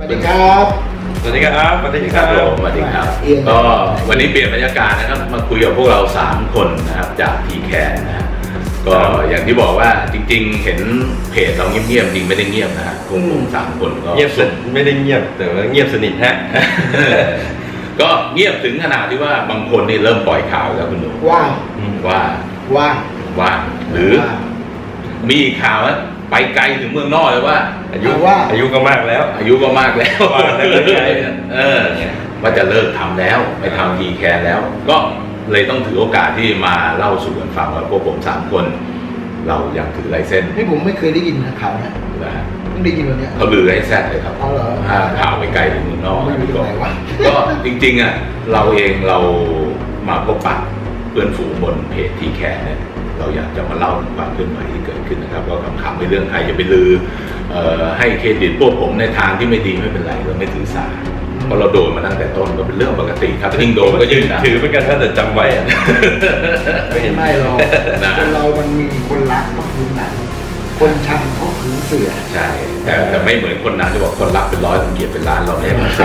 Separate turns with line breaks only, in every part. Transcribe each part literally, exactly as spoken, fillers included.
วัสดีครับ
สวัสดีครับสวัสดีครับ
สวัสดีครับก็วันนี้เปลี่ยนบรรยากาศนะครับมาคุยกับพวกเราสามคนนะครับจากทีแคร์นะฮะก็อย่างที่บอกว่าจริงๆเห็นเพจเราเงียบๆจริงไม่ได้เงียบนะฮะพวกผมสามคนก็
เงียบสุดไม่ได้เงียบแต่ว่าเงียบสนิทฮะ
ก็เงียบถึงขนาดที่ว่าบางคนนี่เริ่มปล่อยข่าวแล้วคุณหนู
ว่า
ว่า
ว่า
ว่าหรือมีข่าวว่าไปไกลถึงเมืองนอกเลยว่า
อายุว่าอายุก็มากแล้ว
อายุก็มากแล้วเออว่าจะเลิกทำแล้วไปทำทีแคร์แล้วก็เลยต้องถือโอกาสที่มาเล่าสู่กันฟังว่าพวกผมสามคนเราอยากถือไลเซนส์
นี่ผมไม่เคยได้ยินข่าวนะไม่ได้ยินวันนี้
เขาลือให้แซดเลยครับข่าวไปไกลถึงเมืองนอกก็จริงๆอ่ะเราเองเรามาพบปะเพื่อนฝูงบนเพจทีแคร์เนี่ยเราอยากจะมาเล่าถึงความเคลื่อนไหวที่เกิดขึ้นนะครับก็ขำๆไม่เรื่องใครจะไปลือให้เครดิตพวกผมในทางที่ไม่ดีไม่เป็นไรเราไม่ถือสาเพราะเราโดนมาตั้งแต่ต้นก็เป็นเรื่องปกติครับยิ่งโดนก็ยิ่ง
ถือเป็นกันถ้าแต่จำไว้
ไม่ไม่หรอกคนเรามันมีคนรักก็คือหนังคนชังก็คือเสือ
ใช่แต่แต่ไม่เหมือนคนนั้นที่บอกคนรักเป็นร้อยคนเกลียดเป็นล้านเราไม่มา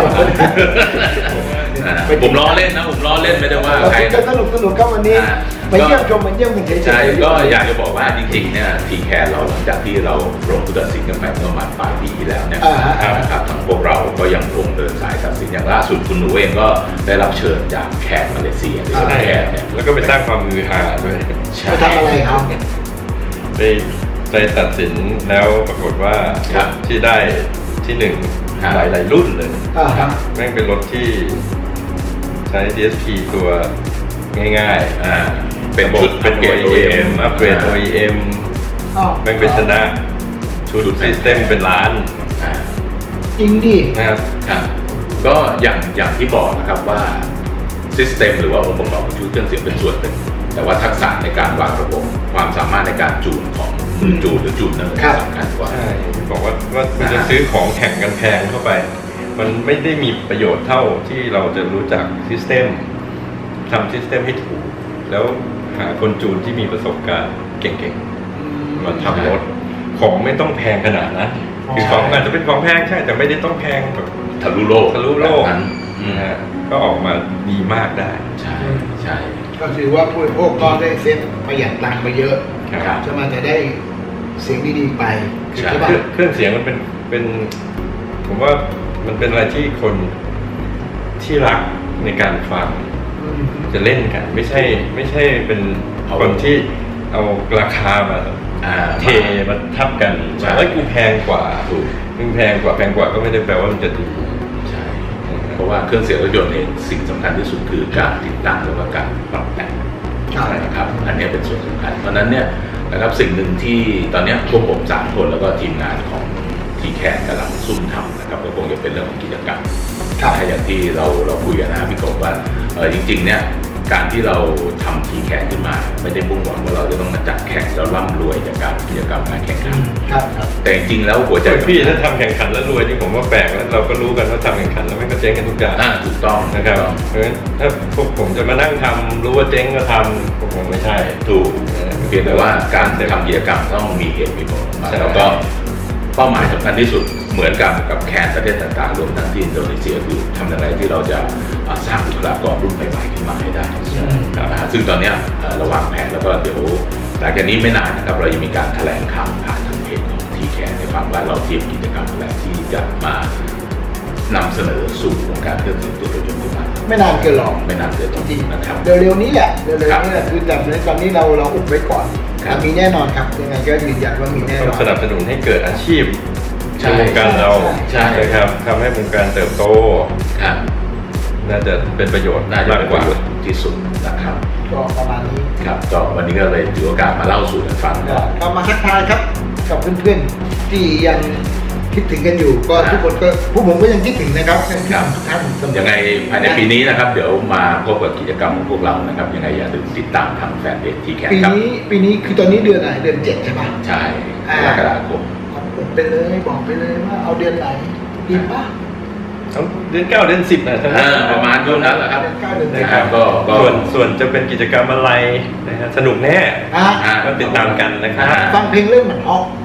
ผมล้อเล่นนะผมล้อเล่นไม่ได้ว่าใคร
ก็สนุกสนุกก็วันนี้มาเยี่ยมชมมาเยี่ยมกันเฉยๆ
ใช่ก็อยากจะบอกว่าจริงๆเนี่ยทีแคร์เราหลังจากที่เราลงผู้ตัดสินกันไปเมื่อประมาณปลายปีที่แล้วเนี่ยนะครับทั้งพวกเราก็ยังคงเดินสายตัดสินอย่างล่าสุดคุณหนูเองก็ได้รับเชิญจากแคร์มาเลเซียหรือแคร์เนี่ย
แล้วก็ไปสร้างความมือฮาด้วย
ไปทำอะไรครับ
ไปไปตัดสินแล้วปรากฏว่าที่ได้ที่หนึ่งหลายหลายรุ่นเลยแม่งเป็นรถที่ใช้ ดี เอส พี ตัวง่ายๆเป็นชุดเป็น โอ อี เอ็ม อัปเกรด โอ อี เอ็ม แม่งไปชนะชุดซิสเต็มเป็นล้าน
จริงดิ
นะครับก็อย่างอย่างที่บอกนะครับว่าซิสเต็มหรือว่าองค์ประกอบของชุดเครื่องเสียงเป็นส่วนหนึ่งแต่ว่าทักษะในการวางระบบความสามารถในการจูนของมือจูนหรือจูนนั่นสำคัญกว่า
ใช่บอกว่าว่าคุณจะซื้อของแข่งกันแพงเข้าไปมันไม่ได้มีประโยชน์เท่าที่เราจะรู้จักซิสเต็มทำซิสเต็มให้ถูกแล้วหาคนจูนที่มีประสบการณ์เก่งๆมาทำรถของไม่ต้องแพงขนาดนั้นคือของอาจจะเป็นของแพงใช่แต่ไม่ได้ต้องแพงแบบ
ทะลุโลก
ทะลุโลกนะฮะก็ออกมาดีมากได้
ใช่ใช่
ก็ถือว่าผู้บริโภคก็ได้เซฟประหยัดตังค์ไปเยอะจะมาจะได้เสียงดีๆไป
ใช่เครื่องเสียงมันเป็นเป็นผมว่ามันเป็นอะไรที่คนที่รักในการฟังจะเล่นกันไม่ใช่ไม่ใช่เป็นคนที่เอาราคามาเทมาทับกันแล้วกูแพงกว่าถูกมึงแพงกว่าแพงกว่าก็ไม่ได้แปลว่ามันจะดี
ใช่เพราะว่าเครื่องเสียงรถยนต์เองสิ่งสำคัญที่สุดคือการติดตั้งและการปรับแต่งใช่ครับอันนี้เป็นส่วนสำคัญเพราะนั้นเนี่ยนะครับสิ่งหนึ่งที่ตอนนี้พวกผมสามคนแล้วก็ทีมงานของทีแคร์กำลังซุ่มทำนะครับก็คงจะเป็นเรื่องของกิจกรรมถ้าอย่างที่เราเราคุยกันนะพี่กบว่าเออจริงๆเนี่ยการที่เราทำทีแคร์ขึ้นมาไม่ได้มุ่งหวังว่าเราจะต้องมาจัดแข่งแล้วร่ำรวยจากการกิจกรรมการแข่งขันแต่จริงๆแล้วหัวใจ
พี่ถ้าทำแข่งขันแล้วรวยนี่ผมว่าแปลกแล้วเราก็รู้กันว่าทำแข่งขันแล้วไม่ก็เจ๊งกันทุกอย่าง
ถูกต้อง
นะครับเพราะฉะนั้นถ้าพวกผมจะมานั่งทำรู้ว่าเจ๊งก็ทำพวกผมไม่ใช่
ถูกเพียงแต่ว่าการทำกิจกรรมต้องมีเหตุมีผลแล้วก็เป้าหมายสำคัญที่สุดเหมือนกับกับแคนประเทศต่างๆรวมทั้งที่อินโดนีเซียคือทำอย่างไรที่เราจะสร้างบุคลากรรุ่นใหม่ๆขึ้นมาให้ได้ซึ่งตอนนี้เราวางแผนแล้วก็เดี๋ยวหลังจากนี้ไม่นานนะครับเราจะมีการแถลงข่าวผ่านทางเพจของทีแคร์ในฟังว่าเราเตรียมกิจกรรมอะไรที่จะมานำเสนอสู่วงการเครื่องเสียงตัวรถยนต์ขึ้นมา
ไม่นานเกินหรอก
ไม่นานเกินจริงนะครับ
เร็วๆนี้แหละเร็วๆนี้แหละคือแต่ในตอนนี้เราเราอุบไว้ก่อนมีแน่นอนครับยังไงก็ยืนยันว่ามีแน่นอน
สนับสนุนให้เกิดอาชีพในวงการเราใช่ครับทำให้วงการเติบโตน่าจะเป็นประโยชน์
น่าจะเป็นประโยชน์ที่สุดนะครับ
ก็ประมาณนี้
ครับก็วันนี้ก็เลยถือโอกาสมาเล่าสู่กันฟัง
ก็มาทักทายครับกับเพื่อนๆที่ยังคิดถึงกันอยู่ก็ทุกคนก็ผู้ผมก็ยังคิดถึงนะครับทุกท่าน
ยังไงภายในปีนี้นะครับเดี๋ยวมาพบกับกิจกรรมของพวกเรานะครับยังไงอย่าลืมติดตามทางแฟนเพจทีแคร์ครับ
ปีนี้ปีนี้คือตอนนี้เดือนไหนเดือนเจ็ดใช่ไหม
ใช่กรกฎาคม
ไปเลยบอกไปเลยว่าเอาเดือนไหนดีป่ะ
เดือนเก้าเดือนสิบนะ
ประมาณช่วงนั้นแหละครับ
นะครับก็ส่วนส่วนจะเป็นกิจกรรมอะไรนะฮะสนุกแน่ก็ติดตามกันนะครับ
ฟังเพลงเรื่องเหมือนฮอก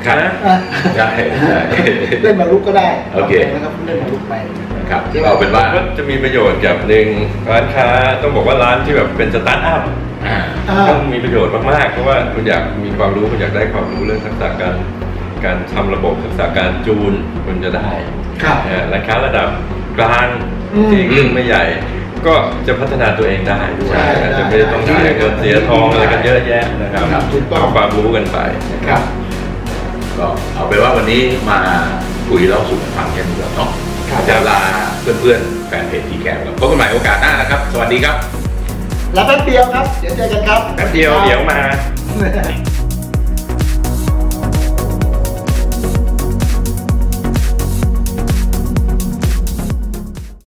ครับใช่
เล่นมาลุกก็ได้
โอเค
นะครับเล่นมาลุกไป
ครับเอาเป็นว่า
ก็จะมีประโยชน์กับหนึ่งร้านค้าต้องบอกว่าร้านที่แบบเป็นสตาร์ทอัพต้องมีประโยชน์มากๆเพราะว่าคุณอยากมีความรู้คุณอยากได้ความรู้เรื่องทักษะการการทำระบบทักษะการจูนคุณจะได้ร้านค้าระดับกลางจริงเรื่องไม่ใหญ่ก็จะพัฒนาตัวเองได้ด้วยจะไม่ต้องเสียเงินเสียทองอะไรกันเยอะแยะนะครับเอาความรู้กันไป
ครับก็เอาเป็นว่าวันนี้มาคุยเล่าสู่กันฟังแค่นี้ก่อนเนาะจะลาเพื่อนๆแฟนเพจทีแคร์แล้วพบกันใหม่โอกาสหน้านะครับสวัสดีครับ
แล้วแป๊บเดียวครับเดี๋ยวเจอกันครับ
แป๊บเดียวเดี๋ยวมา